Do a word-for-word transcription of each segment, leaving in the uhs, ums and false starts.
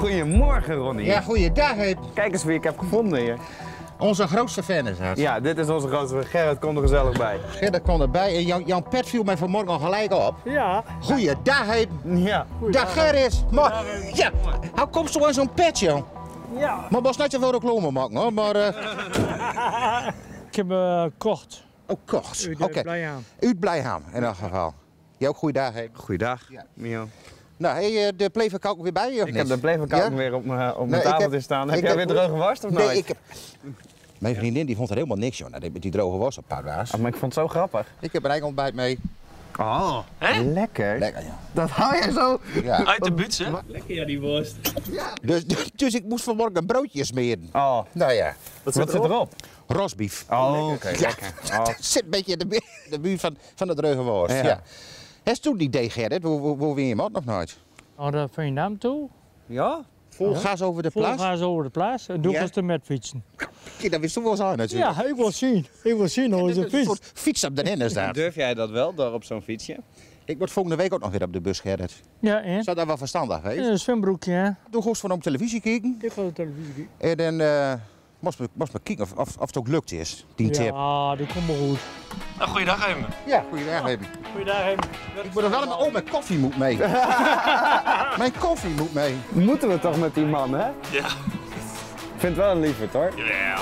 Goedemorgen, Ronnie. Ja, goeiedag. Hey. Kijk eens wie ik heb gevonden hier. Onze grootste fan is dat. Ja, dit is onze grootste fan. Gerrit, kom er gezellig bij. Gerrit komt erbij en Jan, Jan Pet viel mij vanmorgen al gelijk op. Ja. Goeiedag. Hey. Ja. Dag Gerrit. Maar, ja, hoe komt zo aan zo'n pet, joh? Ja. Maar was net zoveel reclame maken, hoor. Maar, uh... Ik heb uh, kort. Oh, kort. Uit Oké. Blijham. Uit Blijham, in elk geval. Jij ook goeiedag, hey. Goeiedag, Ja. Mio. Nou, hey, de playback ook weer bij je, of Ik niet? heb de playback Ja? weer op mijn op Nee, mijn ik tafeltje heb- staan. Heb ik jij heb- weer droge worst of Nee, nooit? ik heb... Mijn vriendin die vond er helemaal niks, joh. Nou, met die droge worst op paar was. Oh, maar ik vond het zo grappig. Ik heb een eigen ontbijt mee. Oh, lekker. Lekker, ja. Dat hou jij zo. Ja. Uit de buts, hè? Lekker, ja, die worst. Dus, dus ik moest vanmorgen een broodje smeren. Oh, Nou ja, wat zit erop? rosbief. Oh, oké, Ja, lekker. Oh. dat zit een beetje in de, bu- de buurt van, van de droge worst. Ja. Ja. Heb je toen die idee, Gerrit? Hoe, hoe, hoe win je hem nog nooit? Naar de Veendam toe. Ja? Vol Ja. gas over de Vol plaats? gas over de plaats. En doe Ja. eens de met fietsen. Kijk, dat wist toen wel zijn natuurlijk. Ja, ik wil zien. Ik wil zien hoe ze Een fietst. soort fiets op de ene staat. Durf jij dat wel, door op zo'n fietsje? Ik word volgende week ook nog weer op de bus, Gerrit. Ja, en? Zou dat wel verstandig wezen? Een zwembroekje, hè? Doe gewoon van op televisie kijken. Ik ga de televisie. En dan uh, moest me, moest me kijken of, of, of het ook lukt is, die tip. Ja, die komt wel goed. Nou, goeiedag even. Ja, goeiedag even. Goeiedag, hem. Ik moet er wel met... Oh, mijn koffie moet mee. Mijn koffie moet mee. Moeten we toch met die man, hè? Ja. Ik vind het wel een lieverd, hoor. Ja.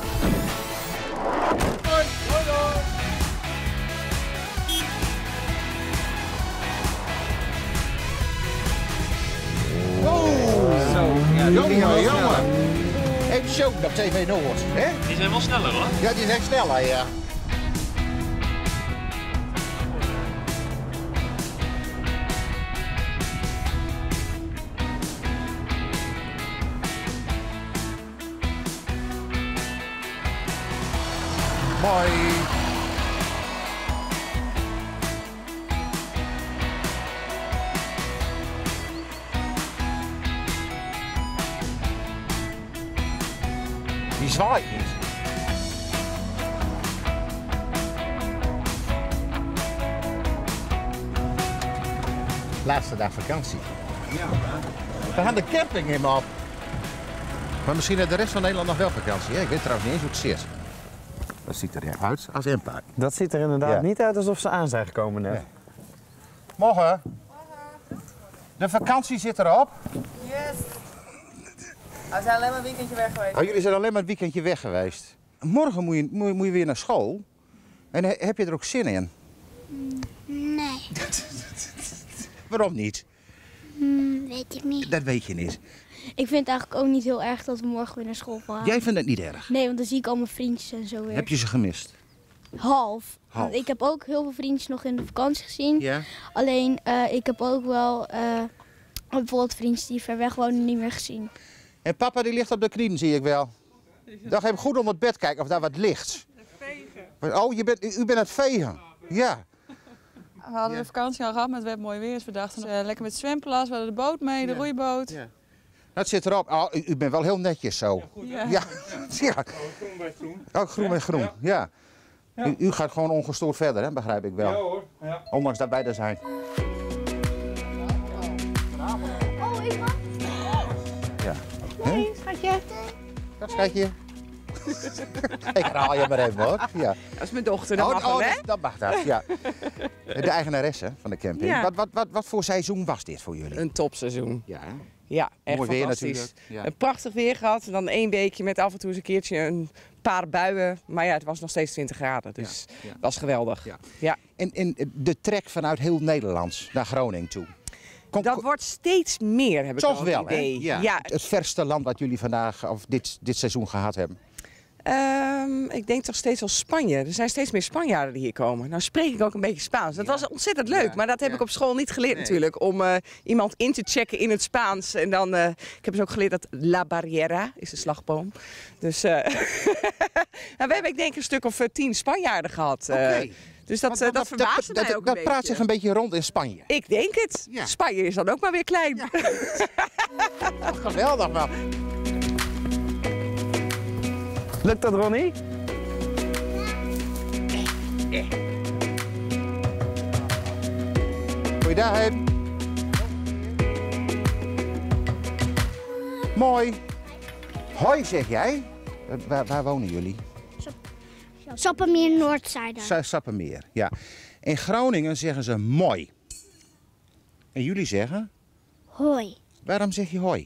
Jongen, jongen. Even show op T V Noord, hè? Die zijn wel sneller, hoor. Ja, die is echt sneller, ja. Mooi. Die zwaait niet. Laatste dag vakantie. Ja. We gaan de camping helemaal op. Maar misschien heeft de rest van Nederland nog wel vakantie. Hè? Ik weet trouwens niet eens hoe het zit. Dat ziet er echt uit als impact. Dat ziet er inderdaad Ja. niet uit alsof ze aan zijn gekomen net. Nee. Morgen. De vakantie zit erop. Yes. We zijn alleen maar een weekendje weg geweest. Oh, jullie zijn alleen maar een weekendje weg geweest. Morgen moet je, moet je, moet je weer naar school. En he- heb je er ook zin in? Nee, Waarom niet? hmm, weet ik niet. Dat weet je niet. Ik vind het eigenlijk ook niet heel erg dat we morgen weer naar school gaan. Jij vindt het niet erg. Nee, want dan zie ik al mijn vriendjes en zo weer. Heb je ze gemist? Half. Half. Want ik heb ook heel veel vriendjes nog in de vakantie gezien. Ja. Alleen, eh, ik heb ook wel eh, bijvoorbeeld vriendjes die ver weg wonen niet meer gezien. En papa die ligt op de knieën, zie ik wel. Dan ga je goed onder het bed kijken of daar wat ligt. Vegen. Oh, je bent, u, u bent aan het vegen. Ja. We hadden de vakantie al gehad met web mooi weer. Dus we dachten uh, lekker met zwemplas. We hadden de boot mee, de Ja. roeiboot. Ja. Dat zit erop. Oh, u, u bent wel heel netjes zo. Ja. Ja. Ja. Groen bij groen. Oh, groen en groen. Ja. U, u gaat gewoon ongestoord verder, hè? Begrijp ik wel. Ja hoor. Ja. Ondanks dat wij er zijn. Oh, ik mag. Ja. Nee, schatje. Dat schatje. Ik herhaal je maar even hoor. Ja. Dat is mijn dochter, dat Oh, mag oh, wel, hè? dat, dat mag dat, ja. De eigenaresse van de camping. Ja. Wat, wat, wat, wat voor seizoen was dit voor jullie? Een topseizoen. Ja, hè? Ja, echt Mooi weer fantastisch. natuurlijk. Ja. Een prachtig weer gehad. Dan één weekje met af en toe eens een keertje een paar buien. Maar ja, het was nog steeds twintig graden. Dus Ja, ja. het was geweldig. Ja. Ja. En, en de trek vanuit heel Nederland naar Groningen toe. Kom- Dat kom- wordt steeds meer, heb ik toch al wel, het idee. hè? Ja. Het verste land wat jullie vandaag of dit, dit seizoen gehad hebben. Ehm, ik denk toch steeds wel Spanje. Er zijn steeds meer Spanjaarden die hier komen. Nou spreek ik ook een beetje Spaans. Dat Ja. was ontzettend leuk, Ja, maar dat heb ja. ik op school niet geleerd Nee. natuurlijk. Om eh, iemand in te checken in het Spaans. En dan, eh, ik heb dus ook geleerd dat La Barriera is de slagboom. Dus eh, nou, we hebben ik denk een stuk of eh, tien Spanjaarden gehad. eh. Oké. Dus dat, Want eh, dat- dat verbaasde dat, mij ook dat een praat beetje. zich een beetje rond in Spanje. Ik denk het. Ja. Spanje is dan ook maar weer klein. Geweldig man. Lukt dat, Ronnie? Goeiedag, hè. Mooi. Hoi, zeg jij? Uh, waar, waar wonen jullie? Sappemeer Noordzijde. Sa- Sappemeer, ja. In Groningen zeggen ze mooi. En jullie zeggen? Hoi. Waarom zeg je hoi?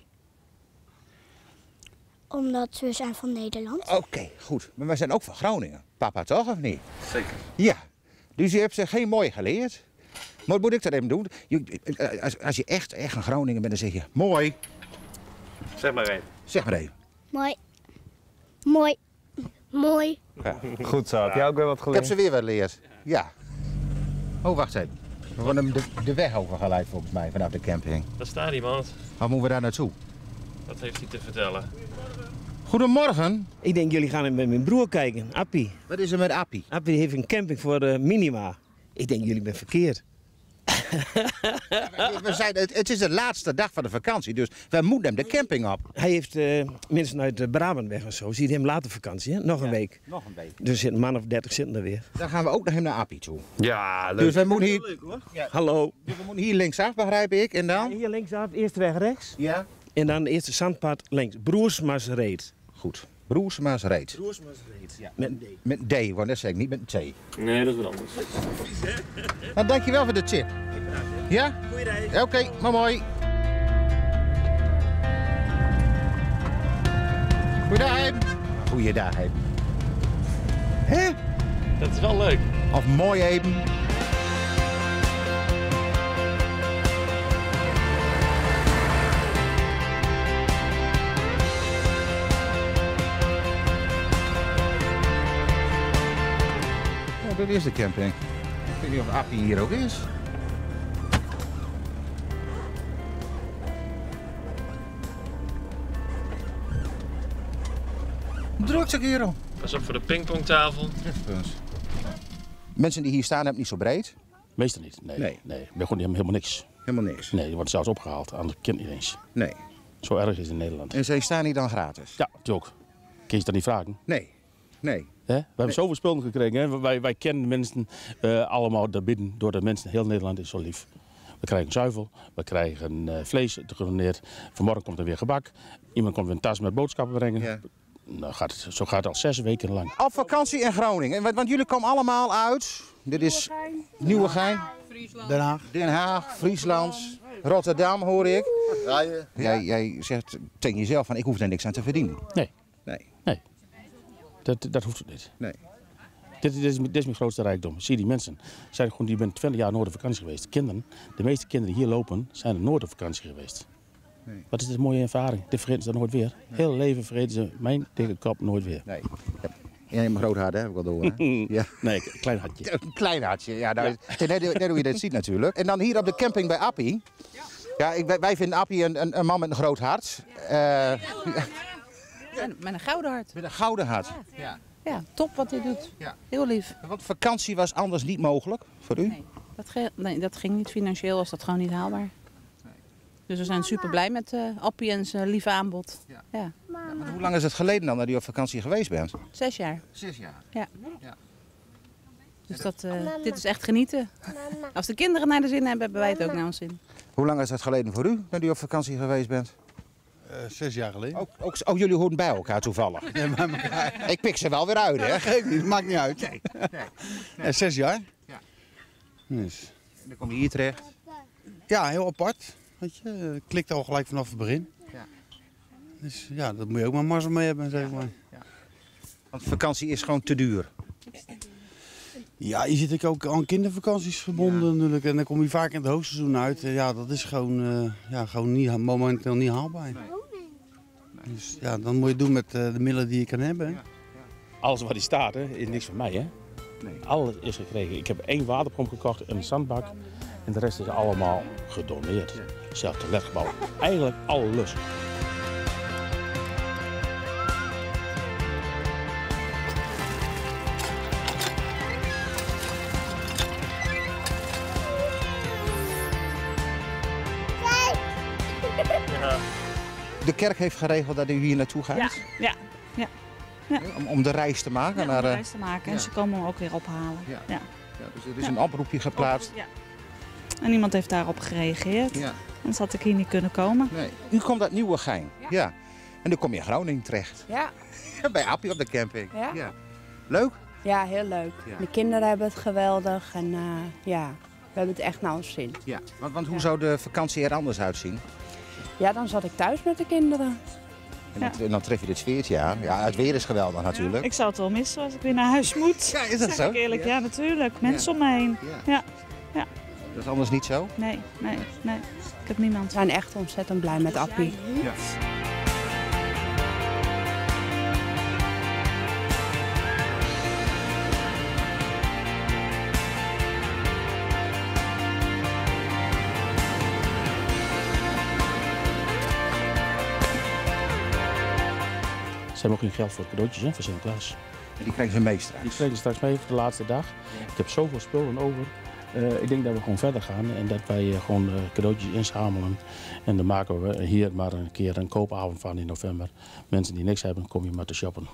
Omdat we zijn van Nederland. Oké, okay, goed. Maar wij zijn ook van Groningen. Papa toch, of niet? Zeker. Ja. Dus je hebt ze geen mooi geleerd. Maar moet ik dat even doen? Je, als, als je echt, echt een Groningen bent, dan zeg je mooi. Zeg maar even. Zeg maar even. Mooi. Mooi. Mooi. Ja, goed zo. Heb jij ook weer wat Ik geleerd? heb ze weer wat geleerd. Ja. Oh, wacht even. We worden hem de, de weg overgeleid volgens mij vanaf de camping. Daar staat iemand. Waar moeten we daar naartoe? Wat heeft hij te vertellen? Goedemorgen. Ik denk jullie gaan met mijn broer kijken, Appie. Wat is er met Appie? Appie heeft een camping voor de minima. Ik denk jullie bent verkeerd. We zijn, het, het is de laatste dag van de vakantie, dus wij moeten hem de camping op. Hij heeft uh, mensen uit uh, Brabant weg en zo. Ziet hem later vakantie, hè? Nog een Ja, week. Nog een week. Dus een man of dertig zitten er weer. Dan gaan we ook nog hem naar Appie toe. Ja, leuk. Dus wij moeten hier, Leuk hoor. Ja. Hallo. dus we moeten hier linksaf, begrijp ik. En dan? Hier linksaf, eerste weg rechts. Ja. En dan de eerste zandpad links. Broersmas reed. Goed. Broersma's reed. Broersmas reed. Ja. Met, met D, want dat zeg ik niet met een T. Nee, dat is wat anders. Nou, dankjewel voor de tip. Ja? Goeie reis. Oké, okay, maar mooi. Goeiedag, Eben. Goeiedag, Eben. Hè? Dat is wel leuk. Of mooi, Eben. Ja, dit is de camping. Ik weet niet of Appie hier ook is. Drukte kerel. Pas op voor de pingpongtafel. Trefpunt. Mensen die hier staan hebben het niet zo breed. Meestal niet, nee. Nee. nee. nee. Ben gewoon helemaal niks. Helemaal niks. Nee, die wordt zelfs opgehaald. Aan de kind niet eens. Nee. Zo erg is het in Nederland. En zij staan hier dan gratis? Ja, natuurlijk. Kun je dat niet vragen? Nee. Nee. Hè? We hebben zoveel spullen gekregen. Hè? Wij, wij kennen mensen uh, allemaal daarbinnen. Door de mensen, heel Nederland is zo lief. We krijgen zuivel, we krijgen uh, vlees gedoneerd. Vanmorgen komt er weer gebak. Iemand komt weer een tas met boodschappen brengen. Ja. Nou, gaat het, zo gaat het al zes weken lang. Op vakantie in Groningen. Want, want jullie komen allemaal uit. Dit is Nieuwegein, Den Haag. Den Haag, Friesland, Rotterdam hoor ik. Jij, jij zegt tegen jezelf van ik hoef er niks aan te verdienen. Nee. Nee. Nee. Dat, dat hoeft het niet. Nee. Dit, dit, is, dit is mijn grootste rijkdom. Zie die mensen. Zijn gewoon, die ben twintig jaar nooit op vakantie geweest. Kinderen, de meeste kinderen die hier lopen, zijn er nooit op vakantie geweest. Nee. Wat is dit een mooie ervaring. Dit vergeten ze nooit weer. Nee. Heel leven vergeten ze mijn dikke kop nooit weer. Nee. Ja, een groot hart, hè? Heb ik wel door. Hè? Ja. Nee, een klein hartje. Een klein hartje, ja. Nou, ja. Net, net hoe je dat ziet natuurlijk. En dan hier op de camping bij Appie. Ja, ik, wij vinden Appie een, een, een man met een groot hart. Uh, ja. Met een gouden hart. Met een gouden hart. Ja, ja. Ja, top wat hij doet. Ja. Heel lief. Want vakantie was anders niet mogelijk voor u? Nee, dat, ge nee, dat ging niet financieel, was dat gewoon niet haalbaar. Nee. Dus we zijn super blij met uh, Appie en zijn lieve aanbod. Ja. Ja. Ja, maar hoe lang is het geleden dan dat u op vakantie geweest bent? Zes jaar. Zes jaar? Ja. Ja. Dus dat, uh, dit is echt genieten. Als de kinderen naar de zin hebben, hebben wij het ook naar ons zin. Hoe lang is het geleden voor u dat u op vakantie geweest bent? Uh, zes jaar geleden. Ook, ook, oh, jullie horen bij elkaar toevallig? Nee, bij elkaar. Ik pik ze wel weer uit, hè? Dat geeft niet, maakt niet uit. Nee. Nee. Nee. Uh, zes jaar. Ja. Dus. En dan kom je hier terecht? Ja, heel apart. Weet je, klikt al gelijk vanaf het begin. Ja. Dus ja, dat moet je ook maar mazzel mee hebben, zeg maar. Ja. Want vakantie is gewoon te duur. Ja, je zit ook aan kindervakanties verbonden ja. natuurlijk. En dan kom je vaak in het hoogseizoen uit. Ja, dat is gewoon, uh, ja, gewoon niet, momenteel niet haalbaar. Nee. Nee. Dus ja, dan moet je het doen met uh, de middelen die je kan hebben. Hè. Ja. Ja. Alles wat hier staat, hè, is niks van mij, hè? Nee. Alles is gekregen. Ik heb één waterpomp gekocht en een zandbak. En de rest is allemaal gedoneerd. Ja. Zelfs toiletgebouw. Eigenlijk alles. De kerk heeft geregeld dat u hier naartoe gaat? Ja, ja, ja. ja. Om, om de reis te maken? Ja, om naar, de reis te maken. En ja. ze komen hem ook weer ophalen. Ja. Ja. Ja, dus er is ja. een oproepje geplaatst. Ja. En iemand heeft daarop gereageerd. Ja. Anders had ik hier niet kunnen komen. Nee. U komt uit Nieuwegein. Ja. ja. En nu kom je in Groningen terecht. Ja. Bij Appie op de camping. Ja. ja. Leuk? Ja, heel leuk. Ja. De kinderen hebben het geweldig en uh, ja, we hebben het echt naar ons zin. Ja. Want, want hoe ja. zou de vakantie er anders uitzien? Ja, dan zat ik thuis met de kinderen. En dan, ja. en dan tref je dit sfeertje aan. Ja, het weer is geweldig natuurlijk. Ja, ik zou het wel missen als ik weer naar huis moet. Ja, is dat zeg zo? Ik eerlijk, ja, ja natuurlijk. Mensen ja. om me heen. Ja. Ja. Ja. Dat is anders niet zo? Nee, nee, nee. Ik heb niemand. We zijn echt ontzettend blij met Appie. Ja. Ze hebben ook geen geld voor cadeautjes hè, voor Sinterklaas. En die krijgen ze mee straks? Die krijgen ze straks mee voor de laatste dag. Ja. Ik heb zoveel spullen over. Uh, ik denk dat we gewoon verder gaan en dat wij uh, gewoon uh, cadeautjes inzamelen. En dan maken we hier maar een keer een koopavond van in november. Mensen die niks hebben, kom je maar te shoppen.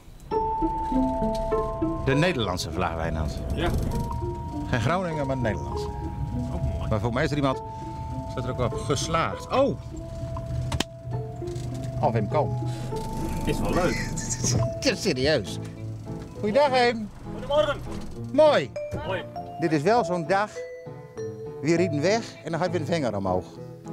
De Nederlandse vlag, Wijnand. Ja. Geen Groningen, maar Nederlands. Oh, mooi. Maar voor mij is er iemand, staat er ook op, geslaagd. Oh! Al Wim Koon. Is wel leuk. Het is serieus. Goeiedag, Heem. Goedemorgen. Mooi. Mooi. Dit is wel zo'n dag. We rieden weg en dan gaat weer een vinger omhoog.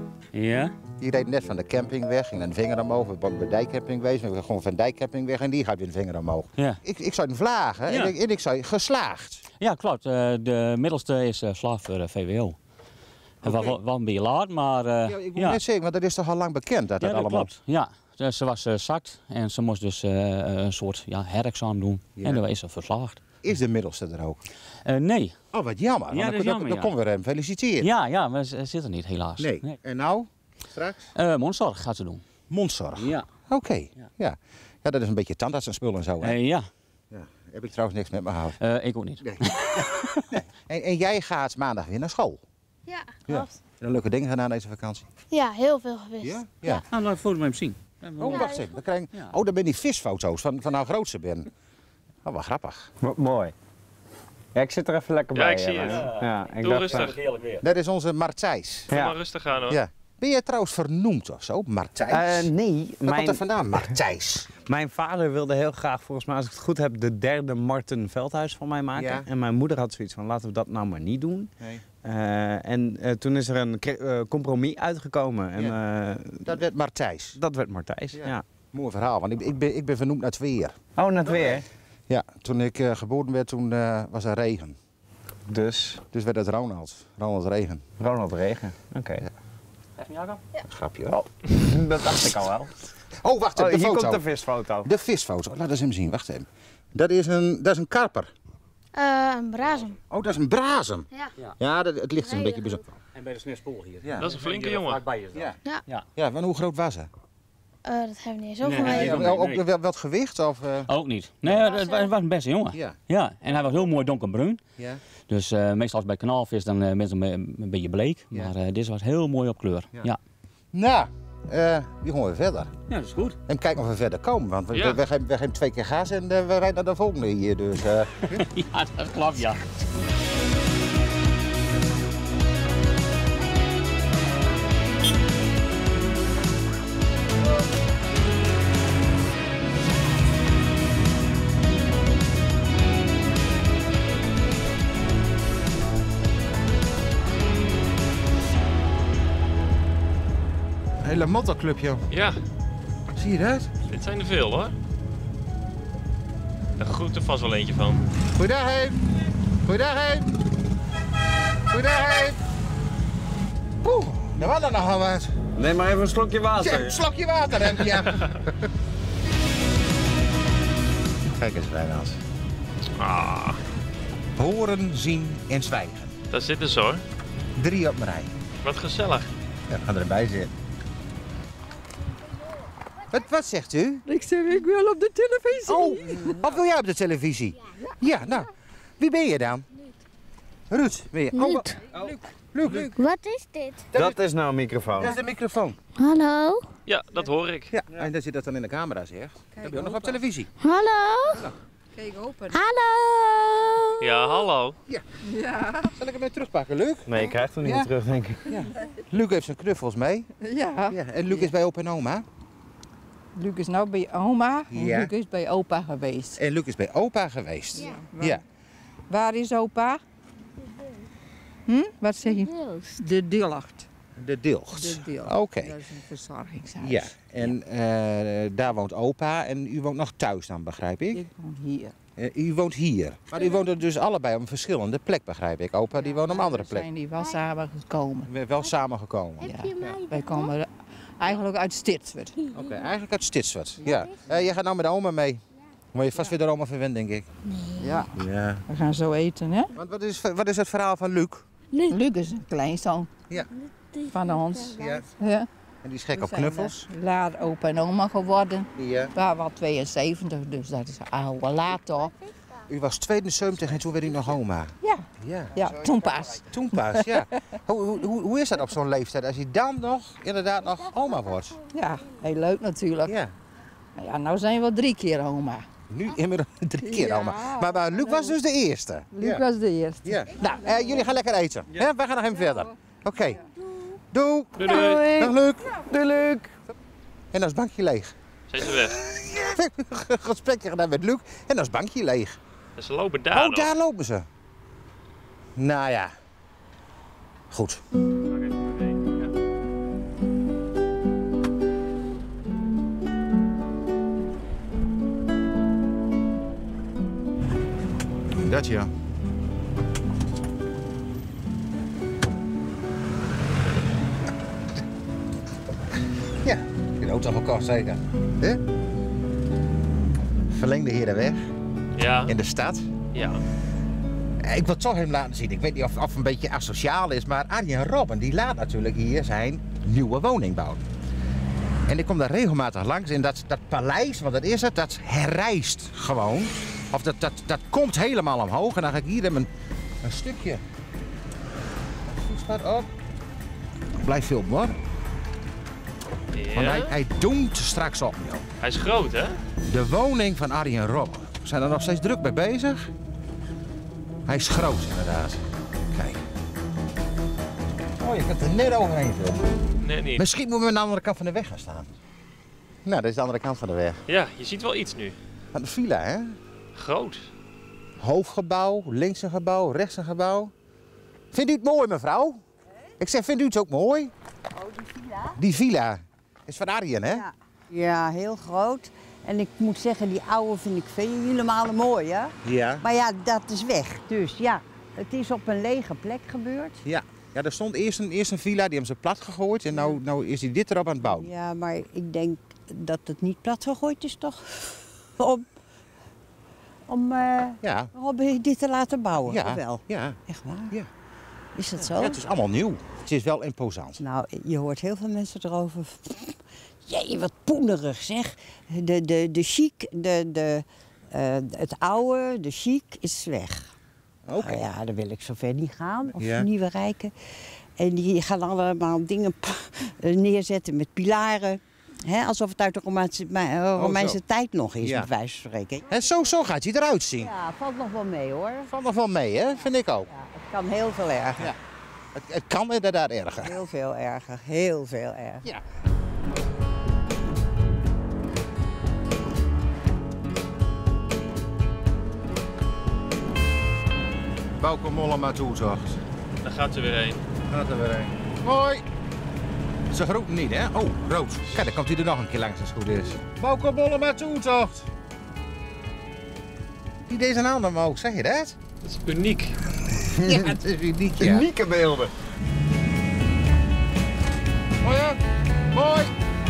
Ja? Die reed net van de camping weg, ging een vinger omhoog. We zijn bij de dijkcamping geweest, we gaan gewoon van de dijkcamping weg en die gaat weer een vinger omhoog. Ja. Ik, ik zou een vlagen ja. en, ik, en ik zou geslaagd. Ja, klopt. Uh, de middelste is uh, slaaf voor uh, V W O. Okay. Het was wel, wel een beetje laat, maar... Uh, ja, ik moet ja. net zeggen, want dat is toch al lang bekend dat ja, dat, dat allemaal... Klopt. Ja, dus ze was uh, zakt en ze moest dus uh, een soort ja, herexamen doen. Ja. En dan is ze verslaagd. Is de middelste er ook? Uh, nee. Oh, wat jammer. Ja, dan, dat is jammer, dan, dan ja. komen we hem feliciteren. Ja, ja, maar ze zitten niet helaas. Nee. nee. En nou? Straks? Uh, mondzorg gaat ze doen. Mondzorg? Ja. Oké. Okay. Ja. Ja. Ja, dat is een beetje tandarts en spul en zo. Hè? Uh, ja. Ja. Heb ik trouwens niks met me gehad. Uh, ik ook niet. Nee. nee. En, en jij gaat maandag weer naar school? Ja, ja. klopt. En dan leuke dingen gedaan deze vakantie? Ja, heel veel geweest. Ja? Ja. ja. Nou, laat ik foto met hem zien. Oh, wacht even. We krijgen... ja. Oh, dat ben die visfoto's van, van hoe groot ze ben. Oh, wat grappig. M mooi. Ja, ik zit er even lekker ja, bij. Ik zie ja, het. ja. Ja, ik Doe rustig. Dat is onze Martijs. Ga ja. maar rustig gaan hoor. Ja. Ben jij trouwens vernoemd of zo, Martijs? Uh, nee. Waar mijn... komt er vandaan, Martijs? Mijn vader wilde heel graag, volgens mij als ik het goed heb, de derde Marten Veldhuis van mij maken. Ja. En mijn moeder had zoiets van, laten we dat nou maar niet doen. Nee. Uh, en uh, toen is er een uh, compromis uitgekomen. En, ja. uh, dat werd Martijs? Dat werd Martijs, ja. ja. Mooi verhaal, want ik, ik, ben, ik ben vernoemd naar het weer. Oh, naar het weer? Ja, toen ik uh, geboren werd, toen uh, was er regen. Dus? Dus werd het Ronald. Ronald Regen. Ronald Regen, oké. Okay. Even Jacob? Ja. Grapje hoor. Oh, dat dacht ik al wel. Oh, wacht even, oh, de hier foto. komt de visfoto. De visfoto, laat eens hem zien, wacht even. Dat is een, dat is een karper. Uh, een brazem. Oh, dat is een brazem. Ja. Ja, ja dat, het ligt er een beetje bij zo. En bij de sneeuwspoel hier. Ja. Dat is een flinke jongen. Ja. Ja. Ja. Ja, maar hoe groot was hij? Uh, dat hebben we niet zo nee, gemeten. nee, nee, nee. Ook wel wat gewicht? Of, uh... Ook niet. Nee, het was, het was een beste jongen. Ja. Ja. En hij was heel mooi donkerbruin. Ja. Dus uh, meestal bij kanaalvis dan uh, mensen een, een beetje bleek. Ja. Maar uh, dit was heel mooi op kleur. Ja. Ja. Nou, uh, die gaan we verder. Ja, dat is goed. En kijken of we verder komen. Want we, ja. we, we, geven, we geven twee keer gas en uh, we rijden naar de volgende hier. Dus, uh... ja, dat klopt, ja. Hele motorclubje. Ja. Zie je dat? Dit zijn er veel hoor. Daar groeit er vast wel eentje van. Goeiedag Heem. Goeiedag Heem. Goeiedag Heem. Poeh, daar was er nogal wat. Neem maar even een slokje water. Ja, een slokje water, hè? Ja. Kijk eens, Wijnand. Ah. Horen, zien en zwijgen. Daar zitten ze hoor. Drie op mijn rij. Wat gezellig. Ja, we gaan erbij zitten. Wat, wat zegt u? Ik zeg, ik wil op de televisie. Oh, of wil jij op de televisie? Ja, ja nou. Wie ben je dan? Ruud. Ben je? Luc. Oh, Luc. Luc. Wat is dit? Dat, dat is nou een microfoon. Dat is de microfoon. Hallo? Ja, dat hoor ik. Ja, en dan zit dat dan in de camera, zeg. Dan ben je ook nog op televisie. Hallo? Kijk open. Hallo? Ja, hallo. Ja. Ja. Zal ik hem weer terugpakken, Luc? Nee, ik krijg hem niet Ja? meer terug, denk ik. Ja. Luc heeft zijn knuffels mee. Ja. Ja. En Luc is bij opa en oma. Luc is nou bij oma en Ja. Luc is bij opa geweest. En Luc is bij opa geweest. Ja. Ja. Waar is opa? Hm? Wat zeg je? De Dilgt. De Dilgt. De Dilgt. Oké. Dat is een verzorgingshuis. Ja. En eh, daar woont opa en u woont nog thuis dan, begrijp ik? Ik woon hier. Uh, u woont hier. Maar u woont er dus allebei op een verschillende plek, begrijp ik. Opa die woont op een andere We plek. zijn die wel samen gekomen. We zijn wel samengekomen. Ja. Wij komen eigenlijk uit Stitswerd. Oké, okay, eigenlijk uit Stitswerd. Ja. Uh, jij gaat nou met de oma mee. Moet je vast weer de oma verwennen, denk ik. Ja. Ja. We gaan zo eten, hè? Want wat is, wat is het verhaal van Luc? Luc, Luc is een kleinzoon. Ja. Van ons. Ja. Ja. En die is gek We op zijn, knuffels. uh, Later opa en oma geworden. Ja. We waren wel tweeënzeventig, dus dat is oude later. U was tweeënzeventig en toen werd u nog oma. Ja. Ja, ja toen pas. Toen pas, ja. hoe, hoe, hoe, hoe is dat op zo'n leeftijd als je dan nog inderdaad nog oma wordt? Ja, heel leuk natuurlijk. Ja. Nou ja, nou zijn we drie keer oma. Nu inmiddels drie keer Ja. oma. Maar, maar Luc was dus de eerste. Luc Ja. was de eerste. Ja. Nou, uh, jullie gaan lekker eten. Ja. Wij gaan nog even verder. Oké. Okay. Doei. Doei, doei. Dag Luc. Doei Luc. En dan is het bankje leeg. Zijn ze weg? Een gesprekje gedaan met Luc en dan is het bankje leeg. En ze lopen daar Oh, nog. daar lopen ze. Nou ja. Goed. Dat ja. Ja, die auto aan elkaar zeker. Hè? Verlengde hier de weg. Ja. In de stad. Ja. Ik wil het toch hem laten zien. Ik weet niet of het een beetje asociaal is, maar Arjen Robben die laat natuurlijk hier zijn nieuwe woning bouwen. En ik kom daar regelmatig langs en dat, dat paleis, want dat is het, dat herrijst gewoon. Of dat, dat, dat komt helemaal omhoog en dan ga ik hier hem een, een stukje voetpad op. Blijf filmen hoor. Ja. Want hij, hij doemt straks op, joh. Hij is groot, hè? De woning van Arjen Robben. We zijn er nog steeds druk mee bezig. Hij is groot, inderdaad. Kijk. Oh, je kunt er net overheen filmen. Nee, niet. Misschien moeten we aan de andere kant van de weg gaan staan. Nou, dat is de andere kant van de weg. Ja, je ziet wel iets nu. Van de villa, hè? Groot. Hoofdgebouw, links een gebouw, rechts een gebouw. Vindt u het mooi, mevrouw? Ik zeg, vindt u het ook mooi? Oh, die villa? Die villa is van Arjen, hè? Ja. Ja, heel groot. En ik moet zeggen, die oude vind ik vele malen mooi, hè? Ja. Maar ja, dat is weg. Dus ja, het is op een lege plek gebeurd. Ja. Ja, er stond eerst een, eerst een villa, die hebben ze plat gegooid en nou, nou is hij dit erop aan het bouwen. Ja, maar ik denk dat het niet plat gegooid is, toch? Om, om, uh, Ja. om dit te laten bouwen, Ja. of wel? Ja. Echt waar? Ja. Is dat zo? Ja, het is allemaal nieuw. Het is wel imposant. Nou, je hoort heel veel mensen erover. Jee, wat poenerig zeg. De, de, de chic, de, de, uh, het oude, de chic is weg. Oké. Okay. Nou ja, daar wil ik zover niet gaan. Of Ja. nieuwe rijken. En die gaan allemaal dingen neerzetten met pilaren. Hè, alsof het uit de Romeinse, Romeinse Oh, tijd nog is, Ja. bij wijze van spreken. En zo, zo gaat hij eruit zien. Ja, valt nog wel mee hoor. Valt nog wel mee, hè? Vind ik ook. Ja, het kan heel veel erger. Ja. Het, het kan inderdaad erger. Heel veel erger, heel veel erger. Ja. Bauke Mollema toezocht. Daar gaat er weer heen. Gaat er weer heen. Hoi! Ze groeten niet, hè? Oh, rood. Kijk, dan komt hij er nog een keer langs als het goed is. Bauke Mollema toezocht. Die deze naam omhoog, zeg je dat? Dat is uniek. Ja, het is uniek, ja. Unieke beelden. Hoi, hè? Hoi!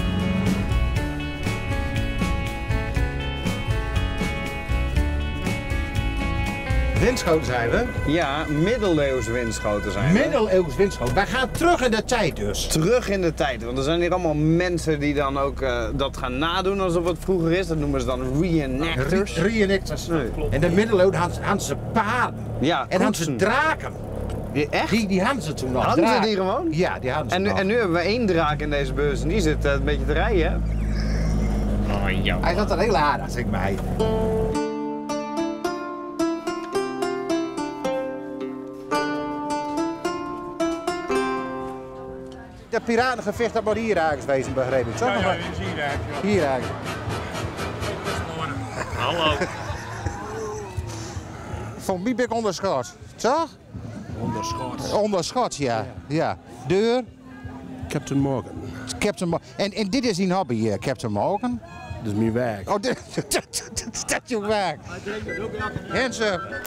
Windschoten zijn we. Ja, middeleeuws windschoten zijn we. Middeleeuws windschoten. Wij gaan terug in de tijd dus. Terug in de tijd, want er zijn hier allemaal mensen die dan ook uh, dat gaan nadoen alsof het vroeger is. Dat noemen ze dan reenactors. Re reenactors. Nee. In de middeleeuwen hadden, hadden ze paarden. Ja, en hadden ze draken. Die, echt? Die, die hadden ze toen nog. Hadden draken. ze die gewoon? Ja, die hadden ze en nu, nog. en nu hebben we één draak in deze bus en die zit uh, een beetje te rijden, hè? Oh, Hij zat er heel aardig, zeg maar. het piratengevecht dat moet hier ergens wezen, begreep ik. Toch? Ja, ja, hier ergens. Ja. Hier ergens. Hallo. Van wie ben ik onderschat? Toch? Onderschot. Onderschat, ja. ja. Deur? Captain Morgan. Captain Morgan. En, en dit is een hobby, uh, Captain Morgan? Dat is mijn werk. Oh, dit is je werk. Hands up.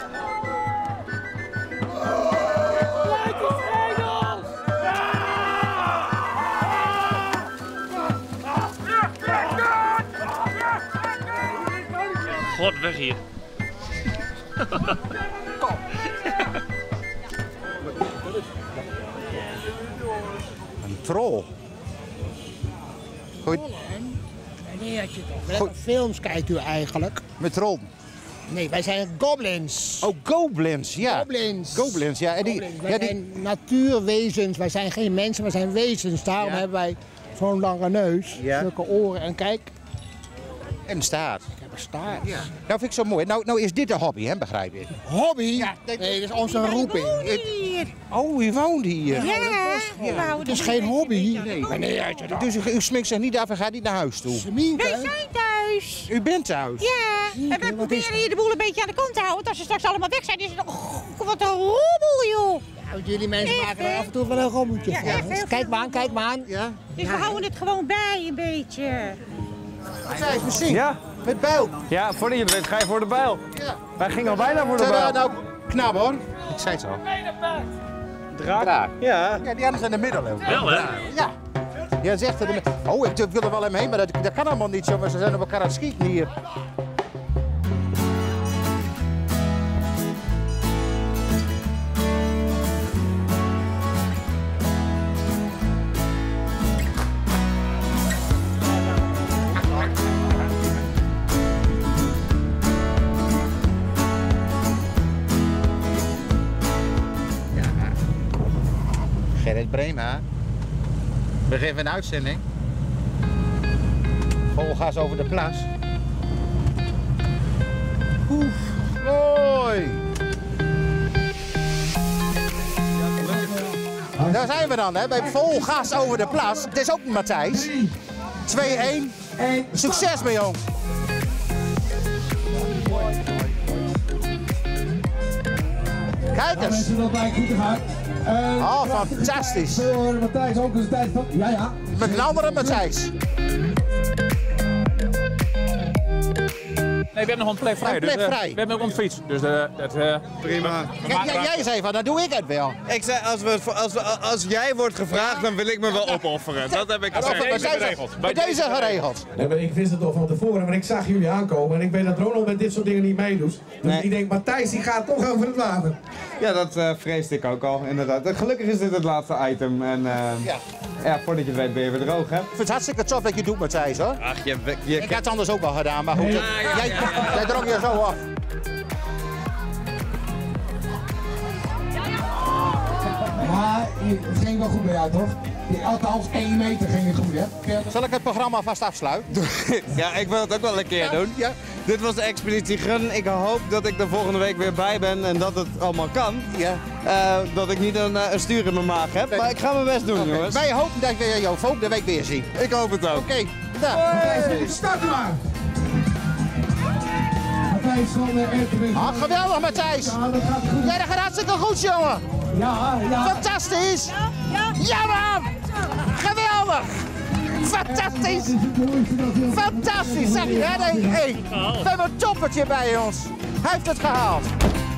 God, weg hier. Een troll. Goed. Nee, had je toch. Welke films kijkt u eigenlijk? Met troll. Nee, wij zijn goblins. Oh, goblins, ja. Goblins. Goblins, ja. En die, Goblins. Wij ja, die... zijn natuurwezens. Wij zijn geen mensen, wij zijn wezens. Daarom Ja. hebben wij zo'n lange neus, Ja. zulke oren en kijk. En staart. Ik heb een staart. Ja. Nou vind ik zo mooi. Nou, nou is dit een hobby, hè, begrijp je? Hobby? Ja, nee, dat is onze roeping. Oh, u woont hier. Ja, ja. Het is geen hobby. Nee. Wanneer had je dat? Dus u, u sminkt zich niet af en gaat niet naar huis toe? Sminken? Wij zijn thuis. U bent thuis? Ja, en wij proberen hier de boel een beetje aan de kant te houden. Want als ze straks allemaal weg zijn, is het... Oh, wat een rommel, joh. Ja, jullie mensen Echt, maken er hè? af en toe wel een rommeltje Ja, van. echt heel Kijk veel. maar aan, kijk maar aan. Ja. Dus we houden het gewoon bij, een beetje. Wat zei je misschien? Ja. Met bijl. Ja, voordat je het weet ga je voor de bijl. Ja. Wij gingen al bijna voor de Tada, bijl. nou, knap hoor. Ik zei het zo. Draak? Draak. Ja. Ja, die hadden ze in de middel. Wel, hè? Ja. Ja, zegt er. Oh, ik wil er wel hem heen, maar dat, dat kan allemaal niet zo. Maar ze zijn op elkaar aan het schieten hier. Gerrit Brema. Begin van de uitzending. Vol gas over de plas. Oef, mooi. Daar zijn we dan, hè, bij vol gas over de plas. Het is ook Matthijs. twee een. Succes, mijn jong. Kijk eens. Oh, fantastisch. Matthijs ook eens tijd van. Ja, ja. Met een andere Matthijs. Nee, we hebben nog een plek vrij. Een plek dus, uh, vrij. we hebben ook een fiets. Dus uh, dat... Uh, Prima. Ja, ja, jij zei van, dan doe ik het wel. Ik zei, als, we, als, we, als jij wordt gevraagd, dan wil ik me wel opofferen. Dat heb ik Dat gezegd. is geregeld. Bij deze geregeld. Nee, maar ik wist het al van tevoren, maar ik zag jullie aankomen. En ik weet dat Ronald met dit soort dingen niet meedoet. Dus Nee. ik denk, Matthijs die gaat toch over het water. Ja, dat uh, vreesde ik ook al, inderdaad. Gelukkig is dit het laatste item. En uh, Ja. ja, voordat je het weet ben je weer droog, hè? Ik vind het hartstikke tof dat je het doet, Matthijs, hoor. Ach, je, je, Ik had het anders ook wel gedaan, maar goed. Nee. Jij, jij drong je zo af. Maar het ging wel goed bij jou, toch? Althans, één meter ging het goed, hè? Zal ik het programma vast afsluiten? ja, ik wil het ook wel een keer doen. Ja. Dit was de Expeditie Gun. Ik hoop dat ik er volgende week weer bij ben en dat het allemaal kan. Ja. Uh, dat ik niet een, uh, een stuur in mijn maag heb, maar ik ga mijn best doen, Okay. jongens. Wij hopen dat we jou volgende week weer zien. Ik hoop het ook. Oké, okay. Nou. Hey, start maar! Matthijs van de R T W. Ah, geweldig, Matthijs. Ja, dat gaat goed. Jij, dat gaat hartstikke goed, jongen. Ja, ja. Fantastisch. Ja, ja. Ja, man. Geweldig. Fantastisch. Fantastisch, zeg je, hè? Hey, we hebben een toppertje bij ons. Hij heeft het gehaald.